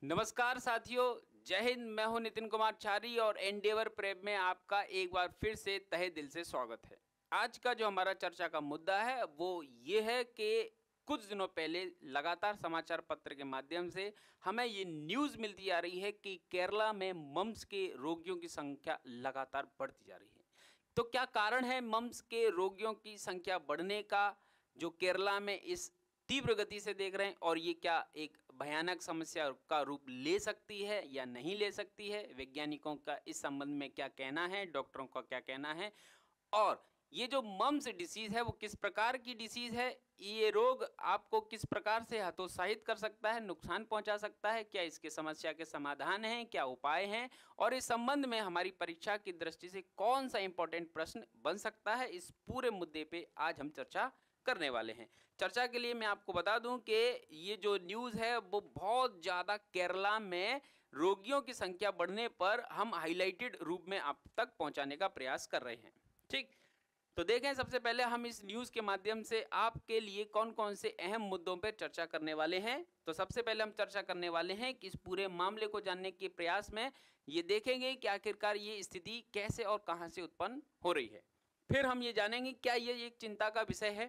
नमस्कार साथियों, जय हिंद। मैं हूं नितिन कुमार छारी और एंडेवर प्रेप में आपका एक बार फिर से तहे दिल से स्वागत है। आज का जो हमारा चर्चा का मुद्दा है वो ये है कि कुछ दिनों पहले लगातार समाचार पत्र के माध्यम से हमें ये न्यूज़ मिलती आ रही है कि केरला में मम्स के रोगियों की संख्या लगातार बढ़ती जा रही है। तो क्या कारण है मम्स के रोगियों की संख्या बढ़ने का, जो केरला में इस तीव्र गति से देख रहे हैं, और ये क्या एक भयानक समस्या का रूप ले सकती है या नहीं ले सकती है? वैज्ञानिकों का इस संबंध में क्या कहना है, डॉक्टरों का क्या कहना है, और ये जो मम्स डिसीज है वो किस प्रकार की डिसीज है, ये रोग आपको किस प्रकार से हतोत्साहित कर सकता है, नुकसान पहुंचा सकता है, क्या इसके समस्या के समाधान हैं, क्या उपाय हैं, और इस संबंध में हमारी परीक्षा की दृष्टि से कौन सा इंपॉर्टेंट प्रश्न बन सकता है, इस पूरे मुद्दे पे आज हम चर्चा करने वाले हैं। चर्चा के लिए मैं आपको बता दूं कि ये जो न्यूज़ है वो बहुत ज़्यादा केरला में रोगियों की संख्या बढ़ने पर हम हाईलाइटेड रूप में आप तक पहुंचाने का प्रयास कर रहे हैं। ठीक, तो देखें, सबसे पहले हम इस न्यूज़ के माध्यम से आपके लिए कौन कौन से अहम मुद्दों पर चर्चा करने वाले हैं। तो सबसे पहले हम चर्चा करने वाले हैं कि इस पूरे मामले को जानने के प्रयास में ये देखेंगे कि आखिरकार ये स्थिति कैसे और कहां से उत्पन्न हो रही है। फिर हम ये जानेंगे क्या ये एक चिंता का विषय है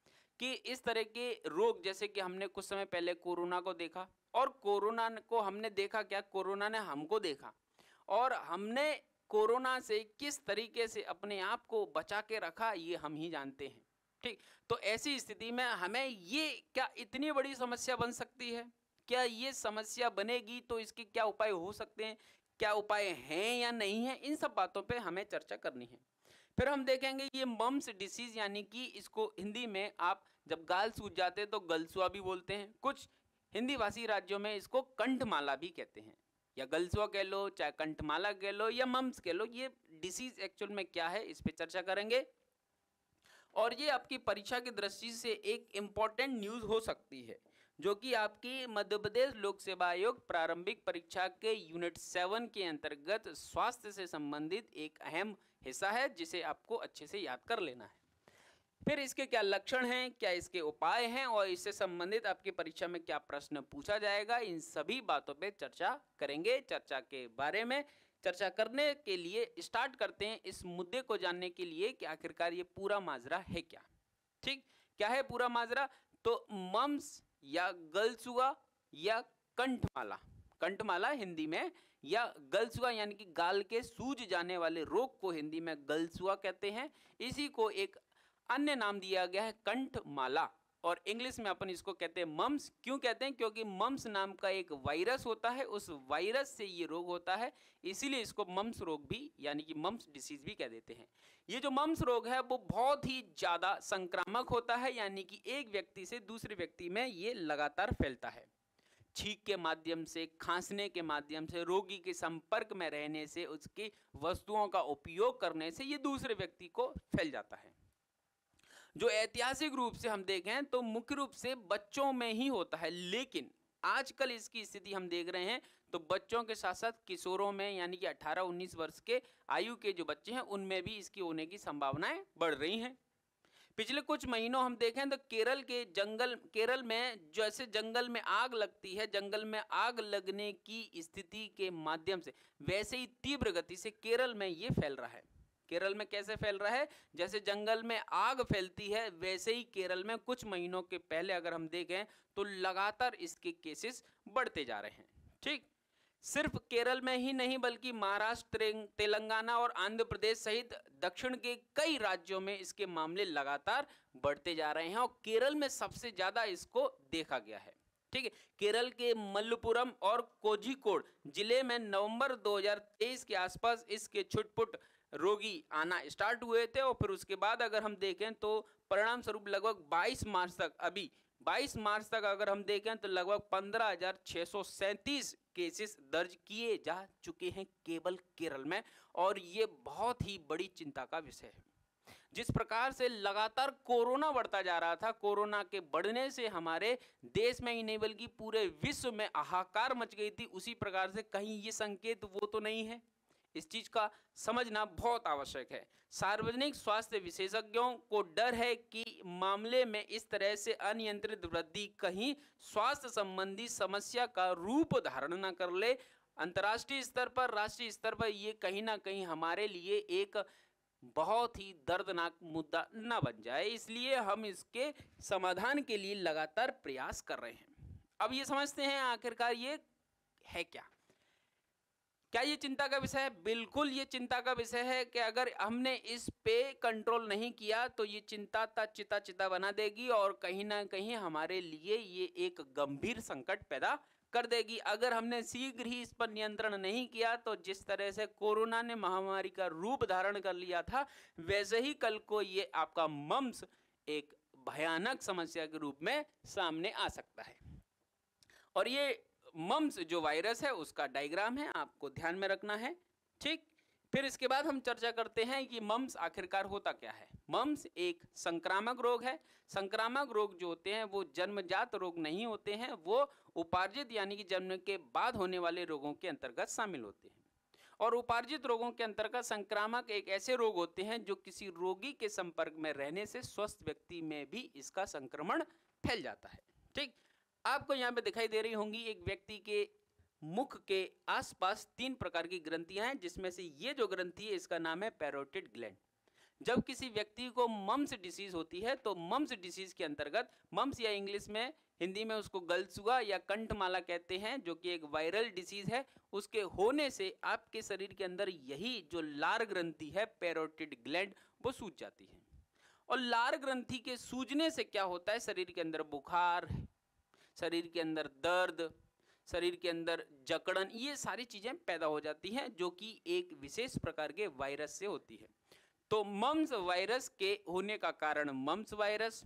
कि इस तरह के रोग, जैसे कि हमने कुछ समय पहले कोरोना को देखा, और कोरोना को हमने देखा क्या, कोरोना ने हमको देखा, और हमने कोरोना से किस तरीके से अपने आप को बचा के रखा ये हम ही जानते हैं। ठीक, तो ऐसी स्थिति में हमें ये क्या इतनी बड़ी समस्या बन सकती है? क्या ये समस्या बनेगी तो इसके क्या उपाय हो सकते हैं, क्या उपाय हैं या नहीं है, इन सब बातों पे हमें चर्चा करनी है। फिर हम देखेंगे ये मम्स डिसीज, यानी कि इसको हिंदी में आप जब गाल सूज जाते हैं तो गलसुआ भी बोलते हैं, कुछ हिंदी भाषी राज्यों में इसको कंठमाला भी कहते हैं, या गलसुआ कह लो, चाहे कंठमाला कह लो, या मम्स कह लो। ये डिसीज एक्चुअल में क्या है, इस पे चर्चा करेंगे, और ये आपकी परीक्षा की दृष्टि से एक इम्पॉर्टेंट न्यूज़ हो सकती है, जो कि आपकी मध्य प्रदेश लोक सेवा आयोग प्रारंभिक परीक्षा के यूनिट 7 के अंतर्गत स्वास्थ्य से संबंधित एक अहम हिस्सा है, जिसे आपको अच्छे से याद कर लेना है। फिर इसके क्या लक्षण हैं, क्या इसके उपाय हैं, और इससे संबंधित आपकी परीक्षा में क्या प्रश्न पूछा जाएगा, इन सभी बातों पे चर्चा करेंगे। चर्चा के बारे में चर्चा करने के लिए स्टार्ट करते हैं इस मुद्दे को जानने के लिए कि आखिरकार ये पूरा माजरा है क्या। ठीक, क्या है पूरा माजरा? तो मम्स या गलसुआ या कंठमाला, कंठमाला हिंदी में, या गलसुआ यानी कि गाल के सूज जाने वाले रोग को हिंदी में गलसुआ कहते हैं। इसी को एक अन्य नाम दिया गया है कंठमाला, और इंग्लिश में अपन इसको कहते हैं मम्स। क्यों कहते हैं? क्योंकि मम्स नाम का एक वायरस होता है, उस वायरस से ये रोग होता है, इसीलिए इसको मम्स रोग भी यानी कि मम्स डिसीज भी कह देते हैं। ये जो मम्स रोग है वो बहुत ही ज़्यादा संक्रामक होता है, यानी कि एक व्यक्ति से दूसरे व्यक्ति में ये लगातार फैलता है। छींक के माध्यम से, खांसने के माध्यम से, रोगी के संपर्क में रहने से, उसकी वस्तुओं का उपयोग करने से ये दूसरे व्यक्ति को फैल जाता है। जो ऐतिहासिक रूप से हम देखें तो मुख्य रूप से बच्चों में ही होता है, लेकिन आजकल इसकी स्थिति हम देख रहे हैं तो बच्चों के साथ साथ किशोरों में, यानी कि 18-19 वर्ष के आयु के जो बच्चे हैं उनमें भी इसकी होने की संभावनाएं बढ़ रही हैं। पिछले कुछ महीनों हम देखें तो केरल में जैसे जंगल में आग लगती है, जंगल में आग लगने की स्थिति के माध्यम से वैसे ही तीव्र गति से केरल में ये फैल रहा है। केरल में कैसे फैल रहा है? जैसे जंगल में आग फैलती है वैसे ही केरल में कुछ महीनों के पहले अगर हम देखें तो लगातार इसके केसेस बढ़ते जा रहे हैं। ठीक, सिर्फ केरल में ही नहीं बल्कि महाराष्ट्र, तेलंगाना और आंध्र प्रदेश सहित दक्षिण के कई राज्यों में इसके मामले लगातार बढ़ते जा रहे हैं, और केरल में सबसे ज्यादा इसको देखा गया है। ठीक है, केरल के मल्लपुरम और कोझिकोड जिले में नवंबर 2023 के आसपास इसके छुटपुट रोगी आना स्टार्ट हुए थे, और फिर उसके बाद अगर हम देखें तो परिणाम स्वरूप लगभग 22 मार्च तक अगर हम देखें तो लगभग 15,637 केसेस दर्ज किए जा चुके हैं केवल केरल में, और ये बहुत ही बड़ी चिंता का विषय है। जिस प्रकार से लगातार कोरोना बढ़ता जा रहा था, कोरोना के बढ़ने से हमारे देश में ही नहीं बल्कि पूरे विश्व में हाहाकार मच गई थी, उसी प्रकार से कहीं ये संकेत वो तो नहीं है इस चीज का समझना बहुत आवश्यक है। सार्वजनिक स्वास्थ्य विशेषज्ञों को डर है कि मामले में इस तरह से अनियंत्रित वृद्धि कहीं स्वास्थ्य संबंधी समस्या का रूप धारण न कर ले। अंतर्राष्ट्रीय स्तर पर, राष्ट्रीय स्तर पर ये कहीं ना कहीं हमारे लिए एक बहुत ही दर्दनाक मुद्दा न बन जाए, इसलिए हम इसके समाधान के लिए लगातार प्रयास कर रहे हैं। अब ये समझते हैं आखिरकार ये है क्या ये चिंता का विषय है? बिल्कुल ये चिंता का विषय है कि अगर हमने इस पे कंट्रोल नहीं किया तो ये चिंता चिता चिता बना देगी और कहीं ना कहीं हमारे लिए ये एक गंभीर संकट पैदा कर देगी। अगर हमने शीघ्र ही इस पर नियंत्रण नहीं किया तो जिस तरह से कोरोना ने महामारी का रूप धारण कर लिया था, वैसे ही कल को ये आपका मम्स एक भयानक समस्या के रूप में सामने आ सकता है। और ये मम्स जो वायरस है उसका डायग्राम है, आपको ध्यान में रखना है। ठीक, फिर इसके बाद हम चर्चा करते हैं कि मम्स आखिरकार होता क्या है। मम्स एक संक्रामक रोग है। संक्रामक रोग जो होते हैं वो जन्मजात रोग नहीं होते हैं, वो उपार्जित यानी कि जन्म के बाद होने वाले रोगों के अंतर्गत शामिल होते हैं। और उपार्जित रोगों के अंतर्गत संक्रामक एक ऐसे रोग होते हैं जो किसी रोगी के संपर्क में रहने से स्वस्थ व्यक्ति में भी इसका संक्रमण फैल जाता है। ठीक, आपको यहाँ पे दिखाई दे रही होंगी एक व्यक्ति के मुख के आसपास 3 प्रकार की ग्रंथियां हैं, जिसमें से ये जो ग्रंथि है इसका नाम है पैरोटिड ग्लैंड। जब किसी व्यक्ति को मम्स डिसीज होती है तो मम्स डिसीज के अंतर्गत, मम्स या इंग्लिश में हिंदी में उसको गलसुआ या कंठमाला कहते हैं, जो कि एक वायरल डिसीज है, उसके होने से आपके शरीर के अंदर यही जो लार ग्रंथि है पैरोटिड ग्लैंड वो सूज जाती है। और लार ग्रंथि के सूजने से क्या होता है, शरीर के अंदर बुखार, शरीर के अंदर दर्द, शरीर के अंदर जकड़न, ये सारी चीजें पैदा हो जाती हैं जो कि एक विशेष प्रकार के वायरस से होती है। तो मम्स वायरस के होने का कारण मम्स वायरस,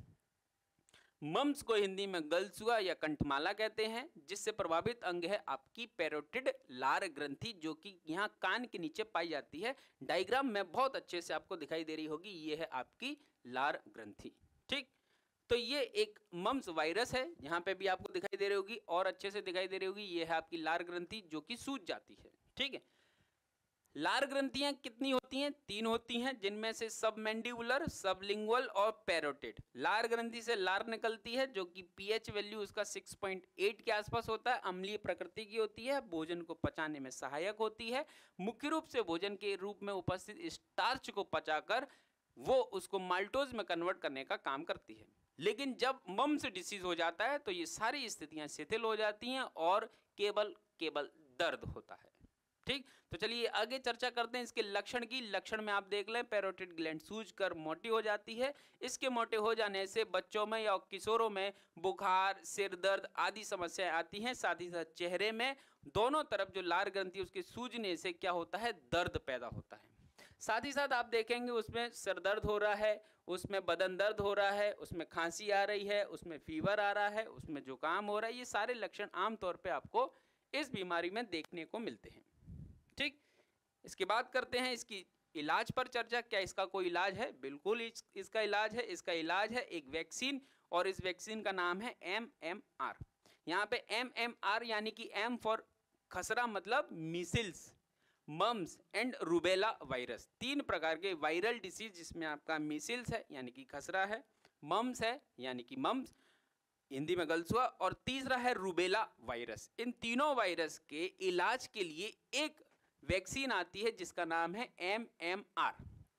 मम्स को हिंदी में गलसुआ या कंठमाला कहते हैं, जिससे प्रभावित अंग है आपकी पैरोटिड लार ग्रंथि, जो कि यहाँ कान के नीचे पाई जाती है। डायग्राम में बहुत अच्छे से आपको दिखाई दे रही होगी, ये है आपकी लार ग्रंथि। ठीक, तो ये एक मम्स वायरस है, यहाँ पे भी आपको दिखाई दे रही होगी और अच्छे से दिखाई दे रही होगी, ये है आपकी लार ग्रंथि जो कि सूज जाती है। ठीक है, लार ग्रंथियां कितनी होती हैं? 3 होती हैं, जिनमें से सबमैंडिबुलर, सबलिंगुअल और पैरोटिड। लार ग्रंथि से लार निकलती है जो कि पीएच वैल्यू उसका 6.8 के आसपास होता है, अम्लीय प्रकृति की होती है, भोजन को पचाने में सहायक होती है, मुख्य रूप से भोजन के रूप में उपस्थित स्टार्च को पचाकर वो उसको माल्टोज में कन्वर्ट करने का काम करती है। लेकिन जब मम्स डिसीज हो जाता है तो ये सारी स्थितियां शिथिल हो जाती हैं और केवल दर्द होता है। ठीक, तो चलिए आगे चर्चा करते हैं इसके लक्षण की। लक्षण में आप देख लें, पैरोटिड ग्लैंड सूजकर मोटी हो जाती है। इसके मोटे हो जाने से बच्चों में या किशोरों में बुखार, सिर दर्द आदि समस्याएं आती हैं। साथ ही साथ चेहरे में दोनों तरफ जो लार ग्रंथि उसके सूजने से क्या होता है, दर्द पैदा होता है। साथ ही साथ आप देखेंगे उसमें सर दर्द हो रहा है, उसमें बदन दर्द हो रहा है, उसमें खांसी आ रही है, उसमें फीवर आ रहा है, उसमें जुकाम हो रहा है। ये सारे लक्षण आमतौर पे आपको इस बीमारी में देखने को मिलते हैं। ठीक, इसके बाद करते हैं इसकी इलाज पर चर्चा। क्या इसका कोई इलाज है? बिल्कुल इसका इलाज है। इसका इलाज है एक वैक्सीन, और इस वैक्सीन का नाम है MMR। यहाँ पे MMR यानी कि M फॉर खसरा, मतलब measles, mumps and rubella virus. 3 प्रकार के वायरल डिसीज, जिसमें आपका मीसिल्स है यानी कि खसरा है, मम्स है यानी कि मम्स हिंदी में गलसुआ, और तीसरा है रूबेला वायरस। इन तीनों वायरस के इलाज के लिए एक वैक्सीन आती है जिसका नाम है MMR,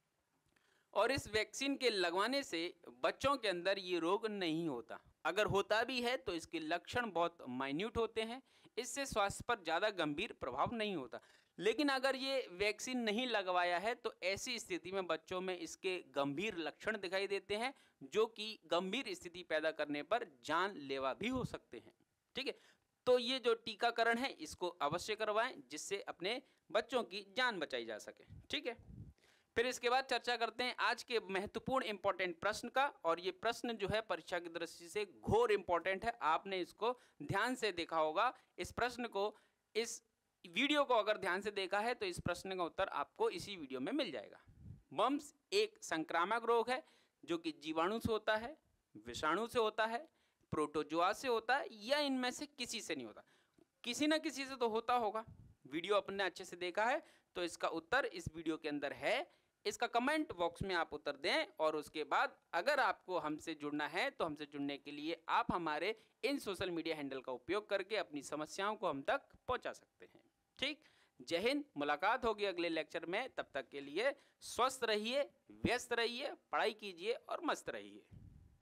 और इस वैक्सीन के लगवाने से बच्चों के अंदर ये रोग नहीं होता। अगर होता भी है तो इसके लक्षण बहुत माइन्यूट होते हैं, इससे स्वास्थ्य पर ज़्यादा गंभीर प्रभाव नहीं होता। लेकिन अगर ये वैक्सीन नहीं लगवाया है तो ऐसी स्थिति में बच्चों में इसके गंभीर लक्षण दिखाई देते हैं, जो कि गंभीर स्थिति पैदा करने पर जानलेवा भी हो सकते हैं। ठीक है, तो ये जो टीकाकरण है इसको अवश्य करवाएं, जिससे अपने बच्चों की जान बचाई जा सके। ठीक है, फिर इसके बाद चर्चा करते हैं आज के महत्वपूर्ण इंपॉर्टेंट प्रश्न का। और ये प्रश्न जो है परीक्षा की दृष्टि से घोर इंपॉर्टेंट है, आपने इसको ध्यान से देखा होगा। इस प्रश्न को, इस वीडियो को अगर ध्यान से देखा है तो इस प्रश्न का उत्तर आपको इसी वीडियो में मिल जाएगा। मम्स एक संक्रामक रोग है जो कि जीवाणु से होता है, विषाणु से होता है, प्रोटोजोआ से होता है, या इनमें से किसी से नहीं होता। किसी न किसी से तो होता होगा, वीडियो अपने अच्छे से देखा है? तो इसका उत्तर इस वीडियो के अंदर है। इसका कमेंट बॉक्स में आप उत्तर दें और उसके बाद अगर आपको हमसे जुड़ना है तो हमसे जुड़ने के लिए आप हमारे इन सोशल मीडिया हैंडल का उपयोग करके अपनी समस्याओं को हम तक पहुंचा सकते हैं। ठीक, जय हिंद। मुलाकात होगी अगले लेक्चर में। तब तक के लिए स्वस्थ रहिए, व्यस्त रहिए, पढ़ाई कीजिए और मस्त रहिए।